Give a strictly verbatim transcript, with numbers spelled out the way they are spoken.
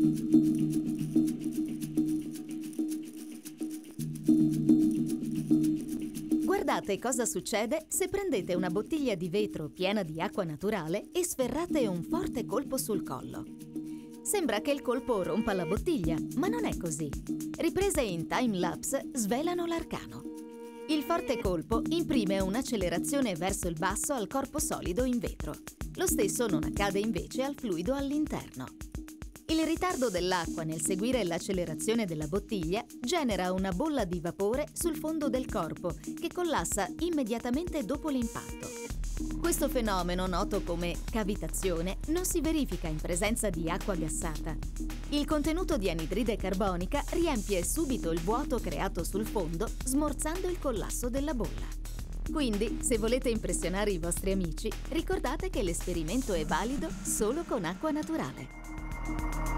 Guardate cosa succede se prendete una bottiglia di vetro piena di acqua naturale e sferrate un forte colpo sul collo. Sembra che il colpo rompa la bottiglia, ma non è così. Riprese in time-lapse svelano l'arcano. Il forte colpo imprime un'accelerazione verso il basso al corpo solido in vetro. Lo stesso non accade invece al fluido all'interno. Il ritardo dell'acqua nel seguire l'accelerazione della bottiglia genera una bolla di vapore sul fondo del corpo che collassa immediatamente dopo l'impatto. Questo fenomeno, noto come cavitazione, non si verifica in presenza di acqua gassata. Il contenuto di anidride carbonica riempie subito il vuoto creato sul fondo, smorzando il collasso della bolla. Quindi, se volete impressionare i vostri amici, ricordate che l'esperimento è valido solo con acqua naturale.